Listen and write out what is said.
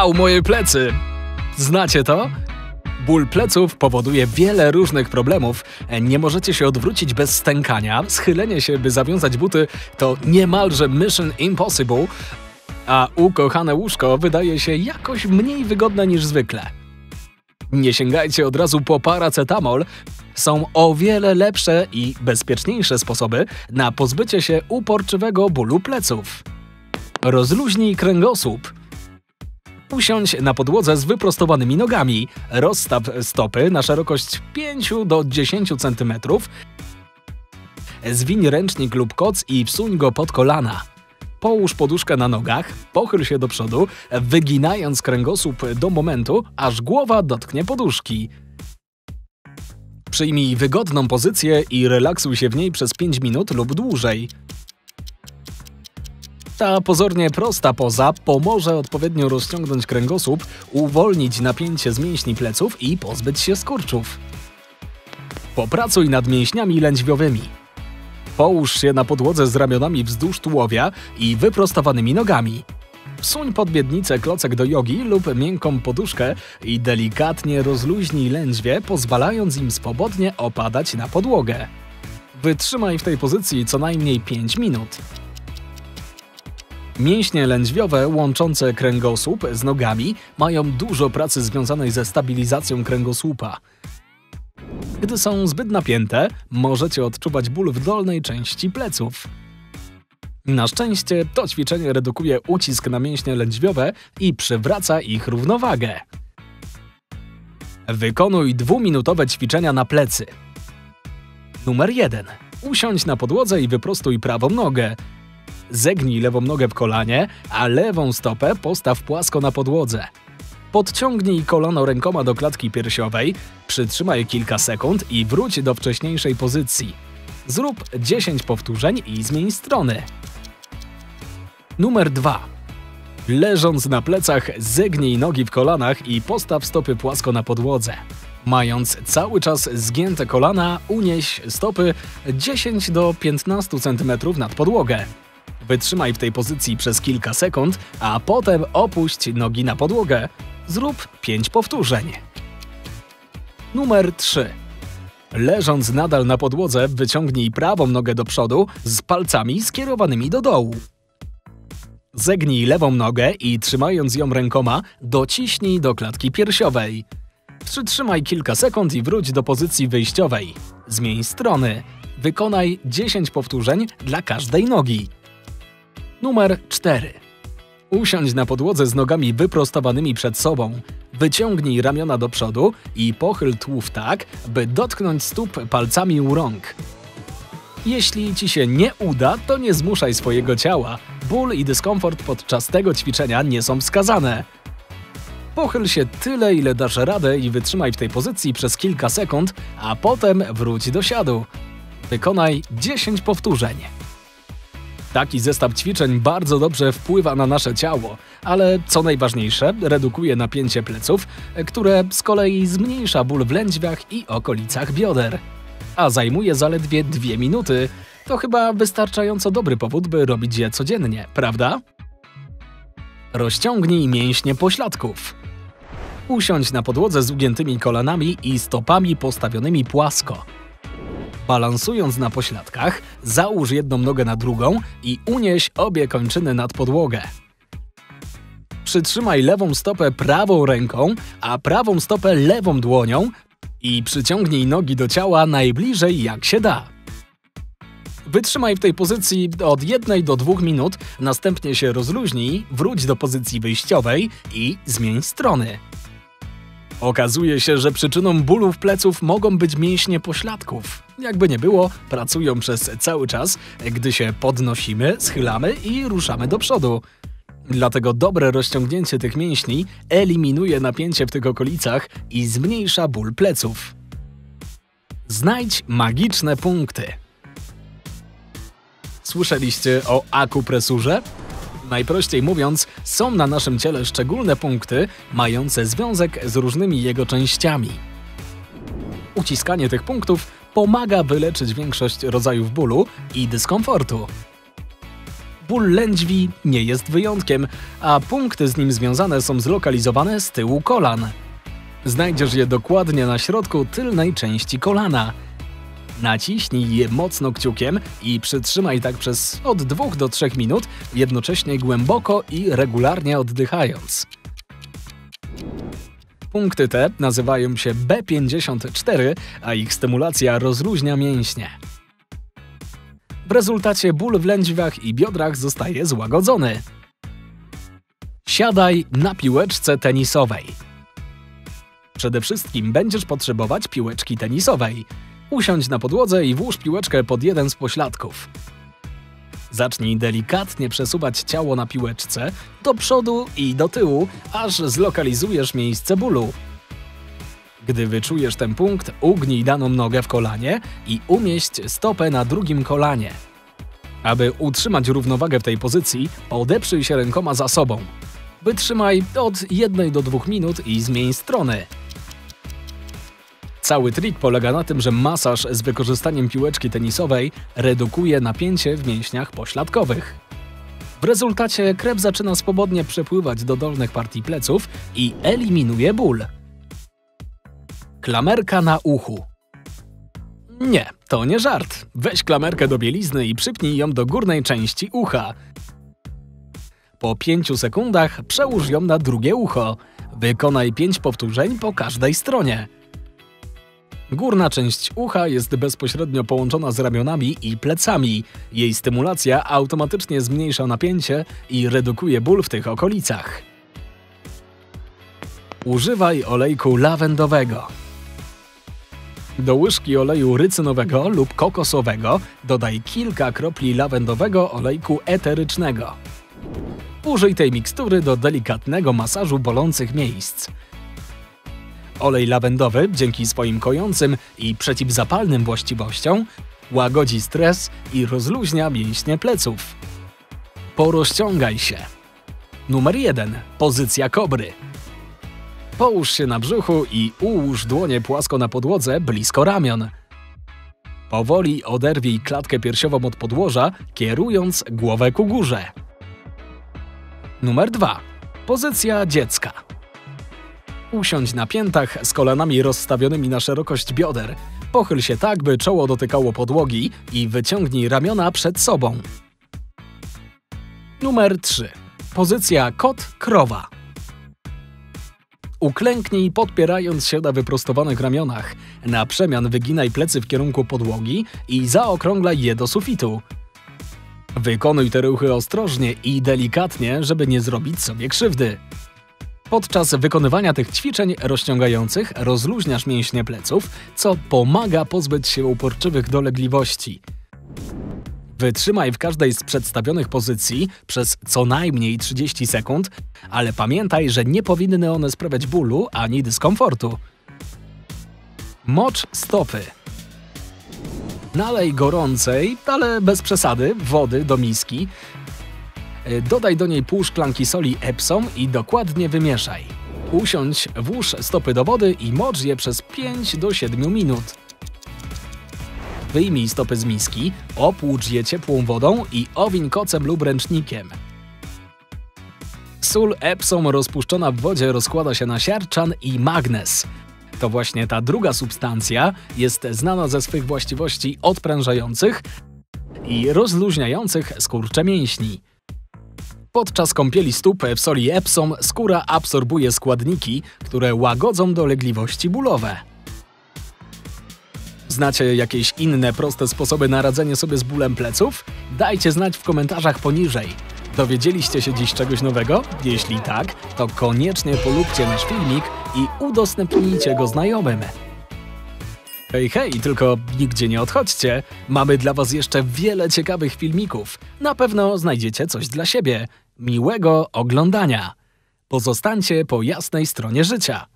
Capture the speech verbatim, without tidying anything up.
Au, moje plecy! Znacie to? Ból pleców powoduje wiele różnych problemów. Nie możecie się odwrócić bez stękania. Schylenie się, by zawiązać buty, to niemalże mission impossible. A ukochane łóżko wydaje się jakoś mniej wygodne niż zwykle. Nie sięgajcie od razu po paracetamol. Są o wiele lepsze i bezpieczniejsze sposoby na pozbycie się uporczywego bólu pleców. Rozluźnij kręgosłup. Usiądź na podłodze z wyprostowanymi nogami. Rozstaw stopy na szerokość pięć do dziesięciu centymetrów. Zwiń ręcznik lub koc i wsuń go pod kolana. Połóż poduszkę na nogach, pochyl się do przodu, wyginając kręgosłup do momentu, aż głowa dotknie poduszki. Przyjmij wygodną pozycję i relaksuj się w niej przez pięć minut lub dłużej. Ta pozornie prosta poza pomoże odpowiednio rozciągnąć kręgosłup, uwolnić napięcie z mięśni pleców i pozbyć się skurczów. Popracuj nad mięśniami lędźwiowymi. Połóż się na podłodze z ramionami wzdłuż tułowia i wyprostowanymi nogami. Wsuń pod miednicę klocek do jogi lub miękką poduszkę i delikatnie rozluźnij lędźwie, pozwalając im swobodnie opadać na podłogę. Wytrzymaj w tej pozycji co najmniej pięć minut. Mięśnie lędźwiowe łączące kręgosłup z nogami mają dużo pracy związanej ze stabilizacją kręgosłupa. Gdy są zbyt napięte, możecie odczuwać ból w dolnej części pleców. Na szczęście to ćwiczenie redukuje ucisk na mięśnie lędźwiowe i przywraca ich równowagę. Wykonuj dwuminutowe ćwiczenia na plecy. Numer jeden. Usiądź na podłodze i wyprostuj prawą nogę. Zegnij lewą nogę w kolanie, a lewą stopę postaw płasko na podłodze. Podciągnij kolano rękoma do klatki piersiowej, przytrzymaj kilka sekund i wróć do wcześniejszej pozycji. Zrób dziesięć powtórzeń i zmień strony. Numer dwa. Leżąc na plecach, zegnij nogi w kolanach i postaw stopy płasko na podłodze. Mając cały czas zgięte kolana, unieś stopy dziesięć do piętnastu centymetrów nad podłogę. Wytrzymaj w tej pozycji przez kilka sekund, a potem opuść nogi na podłogę. Zrób pięć powtórzeń. Numer trzy. Leżąc nadal na podłodze, wyciągnij prawą nogę do przodu z palcami skierowanymi do dołu. Zegnij lewą nogę i trzymając ją rękoma, dociśnij do klatki piersiowej. Przytrzymaj kilka sekund i wróć do pozycji wyjściowej. Zmień strony. Wykonaj dziesięć powtórzeń dla każdej nogi. Numer cztery. Usiądź na podłodze z nogami wyprostowanymi przed sobą. Wyciągnij ramiona do przodu i pochyl tułów tak, by dotknąć stóp palcami u rąk. Jeśli ci się nie uda, to nie zmuszaj swojego ciała. Ból i dyskomfort podczas tego ćwiczenia nie są wskazane. Pochyl się tyle, ile dasz radę i wytrzymaj w tej pozycji przez kilka sekund, a potem wróć do siadu. Wykonaj dziesięć powtórzeń. Taki zestaw ćwiczeń bardzo dobrze wpływa na nasze ciało, ale co najważniejsze, redukuje napięcie pleców, które z kolei zmniejsza ból w lędźwiach i okolicach bioder. A zajmuje zaledwie dwie minuty. To chyba wystarczająco dobry powód, by robić je codziennie, prawda? Rozciągnij mięśnie pośladków. Usiądź na podłodze z ugiętymi kolanami i stopami postawionymi płasko. Balansując na pośladkach, załóż jedną nogę na drugą i unieś obie kończyny nad podłogę. Przytrzymaj lewą stopę prawą ręką, a prawą stopę lewą dłonią i przyciągnij nogi do ciała najbliżej jak się da. Wytrzymaj w tej pozycji od jednej do dwóch minut, następnie się rozluźnij, wróć do pozycji wyjściowej i zmień strony. Okazuje się, że przyczyną bólów pleców mogą być mięśnie pośladków. Jakby nie było, pracują przez cały czas, gdy się podnosimy, schylamy i ruszamy do przodu. Dlatego dobre rozciągnięcie tych mięśni eliminuje napięcie w tych okolicach i zmniejsza ból pleców. Znajdź magiczne punkty. Słyszeliście o akupresurze? Najprościej mówiąc, są na naszym ciele szczególne punkty mające związek z różnymi jego częściami. Uciskanie tych punktów pomaga wyleczyć większość rodzajów bólu i dyskomfortu. Ból lędźwi nie jest wyjątkiem, a punkty z nim związane są zlokalizowane z tyłu kolan. Znajdziesz je dokładnie na środku tylnej części kolana. Naciśnij je mocno kciukiem i przytrzymaj tak przez od dwóch do trzech minut, jednocześnie głęboko i regularnie oddychając. Punkty te nazywają się B pięćdziesiąt cztery, a ich stymulacja rozluźnia mięśnie. W rezultacie ból w lędźwiach i biodrach zostaje złagodzony. Siadaj na piłeczce tenisowej. Przede wszystkim będziesz potrzebować piłeczki tenisowej. Usiądź na podłodze i włóż piłeczkę pod jeden z pośladków. Zacznij delikatnie przesuwać ciało na piłeczce do przodu i do tyłu, aż zlokalizujesz miejsce bólu. Gdy wyczujesz ten punkt, ugnij daną nogę w kolanie i umieść stopę na drugim kolanie. Aby utrzymać równowagę w tej pozycji, podeprzyj się rękoma za sobą. Wytrzymaj od jednej do dwóch minut i zmień strony. Cały trik polega na tym, że masaż z wykorzystaniem piłeczki tenisowej redukuje napięcie w mięśniach pośladkowych. W rezultacie krew zaczyna swobodnie przepływać do dolnych partii pleców i eliminuje ból. Klamerka na uchu. Nie, to nie żart. Weź klamerkę do bielizny i przypnij ją do górnej części ucha. Po pięciu sekundach przełóż ją na drugie ucho. Wykonaj pięć powtórzeń po każdej stronie. Górna część ucha jest bezpośrednio połączona z ramionami i plecami. Jej stymulacja automatycznie zmniejsza napięcie i redukuje ból w tych okolicach. Używaj olejku lawendowego. Do łyżki oleju rycynowego lub kokosowego dodaj kilka kropli lawendowego olejku eterycznego. Użyj tej mikstury do delikatnego masażu bolących miejsc. Olej lawendowy, dzięki swoim kojącym i przeciwzapalnym właściwościom, łagodzi stres i rozluźnia mięśnie pleców. Porozciągaj się. Numer jeden. Pozycja kobry. Połóż się na brzuchu i ułóż dłonie płasko na podłodze blisko ramion. Powoli oderwij klatkę piersiową od podłoża, kierując głowę ku górze. Numer dwa. Pozycja dziecka. Usiądź na piętach z kolanami rozstawionymi na szerokość bioder. Pochyl się tak, by czoło dotykało podłogi i wyciągnij ramiona przed sobą. Numer trzy. Pozycja kot-krowa. Uklęknij, podpierając się na wyprostowanych ramionach. Na przemian wyginaj plecy w kierunku podłogi i zaokrąglaj je do sufitu. Wykonuj te ruchy ostrożnie i delikatnie, żeby nie zrobić sobie krzywdy. Podczas wykonywania tych ćwiczeń rozciągających rozluźniasz mięśnie pleców, co pomaga pozbyć się uporczywych dolegliwości. Wytrzymaj w każdej z przedstawionych pozycji przez co najmniej trzydzieści sekund, ale pamiętaj, że nie powinny one sprawiać bólu ani dyskomfortu. Mocz stopy. Nalej gorącej, ale bez przesady, wody do miski. Dodaj do niej pół szklanki soli Epsom i dokładnie wymieszaj. Usiądź, włóż stopy do wody i mocz je przez pięć do siedmiu minut. Wyjmij stopy z miski, opłucz je ciepłą wodą i owiń kocem lub ręcznikiem. Sól Epsom rozpuszczona w wodzie rozkłada się na siarczan i magnez. To właśnie ta druga substancja jest znana ze swych właściwości odprężających i rozluźniających skurcze mięśni. Podczas kąpieli stóp w soli Epsom skóra absorbuje składniki, które łagodzą dolegliwości bólowe. Znacie jakieś inne proste sposoby na radzenie sobie z bólem pleców? Dajcie znać w komentarzach poniżej. Dowiedzieliście się dziś czegoś nowego? Jeśli tak, to koniecznie polubcie nasz filmik i udostępnijcie go znajomym. Hej, hej, tylko nigdzie nie odchodźcie. Mamy dla was jeszcze wiele ciekawych filmików. Na pewno znajdziecie coś dla siebie. Miłego oglądania. Pozostańcie po jasnej stronie życia.